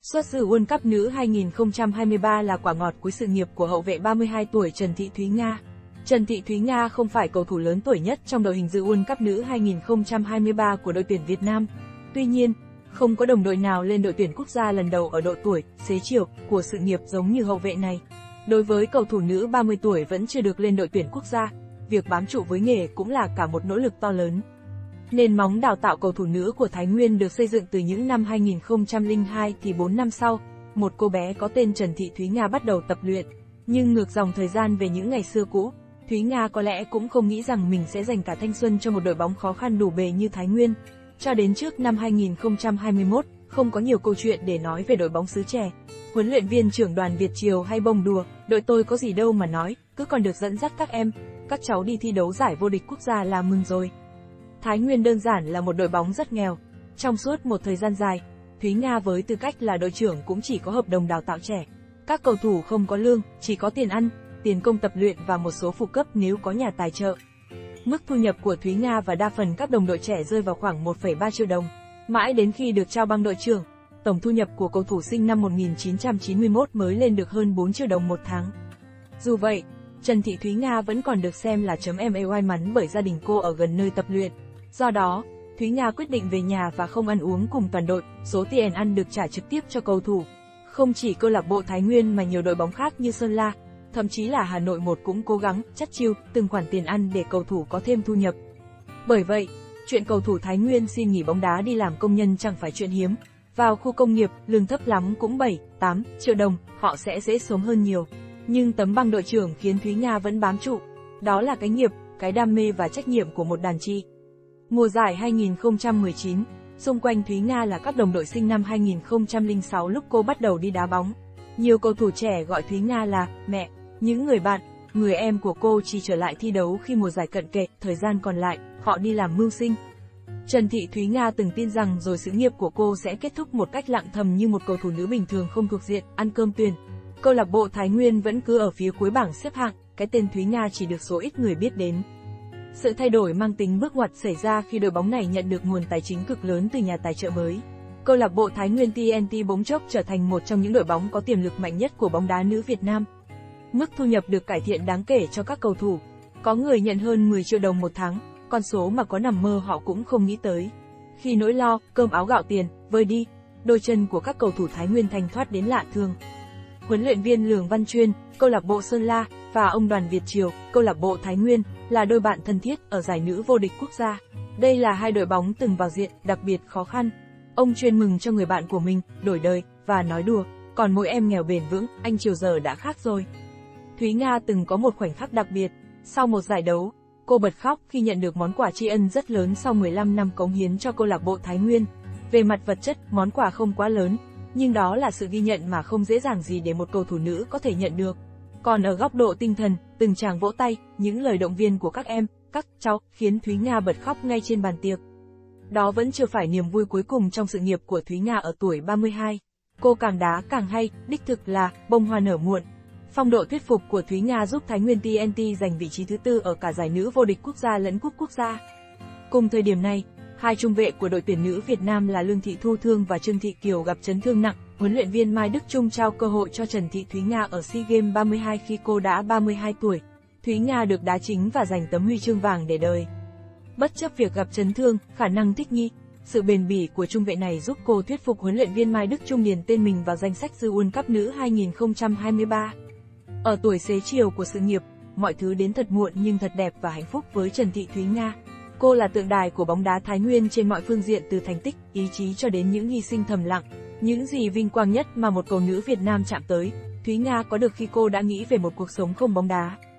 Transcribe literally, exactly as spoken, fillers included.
Xuất dự World Cup nữ hai nghìn không trăm hai mươi ba là quả ngọt cuối sự nghiệp của hậu vệ ba mươi hai tuổi Trần Thị Thúy Nga. Trần Thị Thúy Nga không phải cầu thủ lớn tuổi nhất trong đội hình dự World Cup nữ hai nghìn không trăm hai mươi ba của đội tuyển Việt Nam. Tuy nhiên, không có đồng đội nào lên đội tuyển quốc gia lần đầu ở độ tuổi, xế chiều của sự nghiệp giống như hậu vệ này. Đối với cầu thủ nữ ba mươi tuổi vẫn chưa được lên đội tuyển quốc gia, việc bám trụ với nghề cũng là cả một nỗ lực to lớn. Nền móng đào tạo cầu thủ nữ của Thái Nguyên được xây dựng từ những năm hai nghìn không trăm lẻ hai thì bốn năm sau, một cô bé có tên Trần Thị Thúy Nga bắt đầu tập luyện. Nhưng ngược dòng thời gian về những ngày xưa cũ, Thúy Nga có lẽ cũng không nghĩ rằng mình sẽ dành cả thanh xuân cho một đội bóng khó khăn đủ bề như Thái Nguyên. Cho đến trước năm hai nghìn không trăm hai mươi mốt, không có nhiều câu chuyện để nói về đội bóng xứ trẻ. Huấn luyện viên trưởng Đoàn Việt Triều hay bông đùa, đội tôi có gì đâu mà nói, cứ còn được dẫn dắt các em, các cháu đi thi đấu giải vô địch quốc gia là mừng rồi. Thái Nguyên đơn giản là một đội bóng rất nghèo. Trong suốt một thời gian dài, Thúy Nga với tư cách là đội trưởng cũng chỉ có hợp đồng đào tạo trẻ. Các cầu thủ không có lương, chỉ có tiền ăn, tiền công tập luyện và một số phụ cấp nếu có nhà tài trợ. Mức thu nhập của Thúy Nga và đa phần các đồng đội trẻ rơi vào khoảng một phẩy ba triệu đồng. Mãi đến khi được trao băng đội trưởng, tổng thu nhập của cầu thủ sinh năm một nghìn chín trăm chín mươi mốt mới lên được hơn bốn triệu đồng một tháng. Dù vậy, Trần Thị Thúy Nga vẫn còn được xem là chấm em may mắn bởi gia đình cô ở gần nơi tập luyện. Do đó, Thúy Nga quyết định về nhà và không ăn uống cùng toàn đội, số tiền ăn được trả trực tiếp cho cầu thủ. Không chỉ câu lạc bộ Thái Nguyên mà nhiều đội bóng khác như Sơn La, thậm chí là Hà Nội một cũng cố gắng chắt chiu từng khoản tiền ăn để cầu thủ có thêm thu nhập. Bởi vậy, chuyện cầu thủ Thái Nguyên xin nghỉ bóng đá đi làm công nhân chẳng phải chuyện hiếm. Vào khu công nghiệp, lương thấp lắm cũng bảy, tám triệu đồng, họ sẽ dễ sống hơn nhiều. Nhưng tấm bằng đội trưởng khiến Thúy Nga vẫn bám trụ. Đó là cái nghiệp, cái đam mê và trách nhiệm của một đàn chị. Mùa giải hai nghìn không trăm mười chín, xung quanh Thúy Nga là các đồng đội sinh năm hai nghìn không trăm lẻ sáu lúc cô bắt đầu đi đá bóng. Nhiều cầu thủ trẻ gọi Thúy Nga là mẹ, những người bạn, người em của cô chỉ trở lại thi đấu khi mùa giải cận kề, thời gian còn lại, họ đi làm mưu sinh. Trần Thị Thúy Nga từng tin rằng rồi sự nghiệp của cô sẽ kết thúc một cách lặng thầm như một cầu thủ nữ bình thường không thuộc diện ăn cơm tuyền. Câu lạc bộ Thái Nguyên vẫn cứ ở phía cuối bảng xếp hạng, cái tên Thúy Nga chỉ được số ít người biết đến. Sự thay đổi mang tính bước ngoặt xảy ra khi đội bóng này nhận được nguồn tài chính cực lớn từ nhà tài trợ mới. Câu lạc bộ Thái Nguyên tê en tê bỗng chốc trở thành một trong những đội bóng có tiềm lực mạnh nhất của bóng đá nữ Việt Nam. Mức thu nhập được cải thiện đáng kể cho các cầu thủ. Có người nhận hơn mười triệu đồng một tháng, con số mà có nằm mơ họ cũng không nghĩ tới. Khi nỗi lo, cơm áo gạo tiền, vơi đi, đôi chân của các cầu thủ Thái Nguyên thanh thoát đến lạ thường. Huấn luyện viên Lường Văn Chuyên, câu lạc bộ Sơn La, và ông Đoàn Việt Triều, câu lạc bộ Thái Nguyên, là đôi bạn thân thiết ở giải nữ vô địch quốc gia. Đây là hai đội bóng từng vào diện đặc biệt khó khăn. Ông Chuyên mừng cho người bạn của mình đổi đời và nói đùa, còn mỗi em nghèo bền vững, anh Triều giờ đã khác rồi. Thúy Nga từng có một khoảnh khắc đặc biệt. Sau một giải đấu, cô bật khóc khi nhận được món quà tri ân rất lớn sau mười lăm năm cống hiến cho câu lạc bộ Thái Nguyên. Về mặt vật chất, món quà không quá lớn, nhưng đó là sự ghi nhận mà không dễ dàng gì để một cầu thủ nữ có thể nhận được. Còn ở góc độ tinh thần, từng tràng vỗ tay, những lời động viên của các em, các cháu, khiến Thúy Nga bật khóc ngay trên bàn tiệc. Đó vẫn chưa phải niềm vui cuối cùng trong sự nghiệp của Thúy Nga ở tuổi ba mươi hai. Cô càng đá càng hay, đích thực là bông hoa nở muộn. Phong độ thuyết phục của Thúy Nga giúp Thái Nguyên tê en tê giành vị trí thứ tư ở cả giải nữ vô địch quốc gia lẫn cúp quốc gia. Cùng thời điểm này, hai trung vệ của đội tuyển nữ Việt Nam là Lương Thị Thu Thương và Trương Thị Kiều gặp chấn thương nặng. Huấn luyện viên Mai Đức Chung trao cơ hội cho Trần Thị Thúy Nga ở SEA Games ba mươi hai khi cô đã ba mươi hai tuổi. Thúy Nga được đá chính và giành tấm huy chương vàng để đời. Bất chấp việc gặp chấn thương, khả năng thích nghi, sự bền bỉ của trung vệ này giúp cô thuyết phục huấn luyện viên Mai Đức Chung điền tên mình vào danh sách dự World Cup nữ hai nghìn không trăm hai mươi ba. Ở tuổi xế chiều của sự nghiệp, mọi thứ đến thật muộn nhưng thật đẹp và hạnh phúc với Trần Thị Thúy Nga. Cô là tượng đài của bóng đá Thái Nguyên trên mọi phương diện từ thành tích, ý chí cho đến những hy sinh thầm lặng. Những gì vinh quang nhất mà một cầu nữ Việt Nam chạm tới, Thúy Nga có được khi cô đã nghĩ về một cuộc sống không bóng đá.